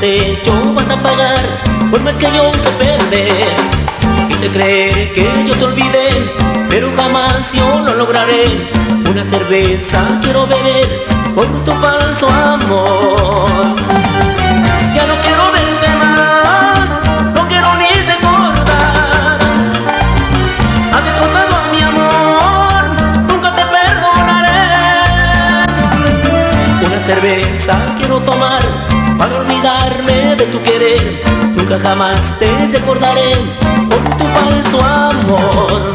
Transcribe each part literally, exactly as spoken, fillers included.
has hecho vas a pagar, por más que yo sé perder. Quise creer que yo te olvidé, pero jamás yo lo lograré. Una cerveza quiero beber por tu falso amor. Ya no quiero verte más, no quiero ni recordar. Has destrozado a mi amor, nunca te perdonaré. Una cerveza quiero tomar para olvidarme de tu querer. Nunca jamás te recordaré por tu falso amor.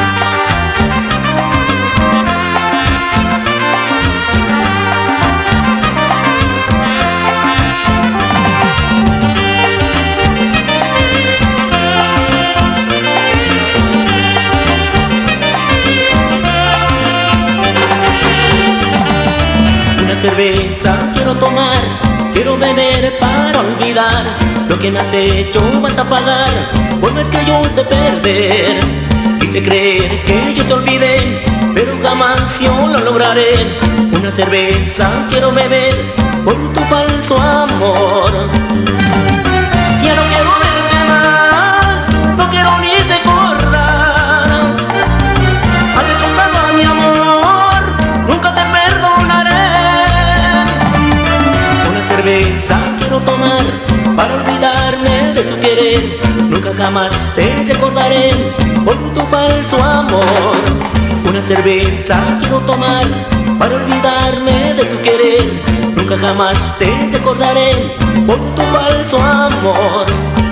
Una cerveza quiero tomar, quiero beber para olvidar. Lo que me has hecho vas a pagar, por más que yo sé perder. Quise creer que yo te olvidé, pero jamás yo lo lograré. Una cerveza quiero beber por tu falso amor. Ya no quiero verte más, no quiero ni recordar. Has destrozado a mi amor, nunca te perdonaré. Una cerveza quiero tomar para olvidarme de tu querer. Nunca jamás te recordaré por tu falso amor. Una cerveza quiero tomar para olvidarme de tu querer. Nunca jamás te recordaré por tu falso amor.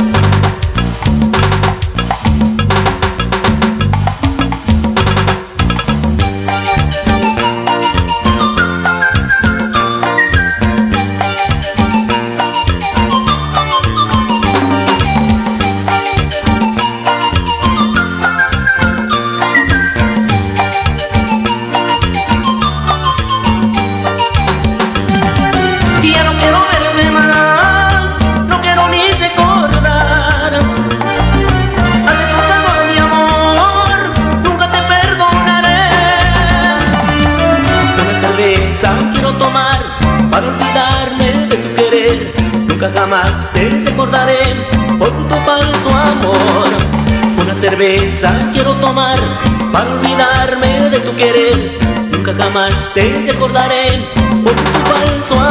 Ya no quiero verte más, no quiero ni recordar. Has destrozado a mi amor, nunca te perdonaré. Una cerveza quiero tomar para olvidarme de tu querer. Nunca jamás te recordaré por tu falso amor. Una cerveza quiero tomar para olvidarme de tu querer. Nunca jamás te recordaré por tu falso amor.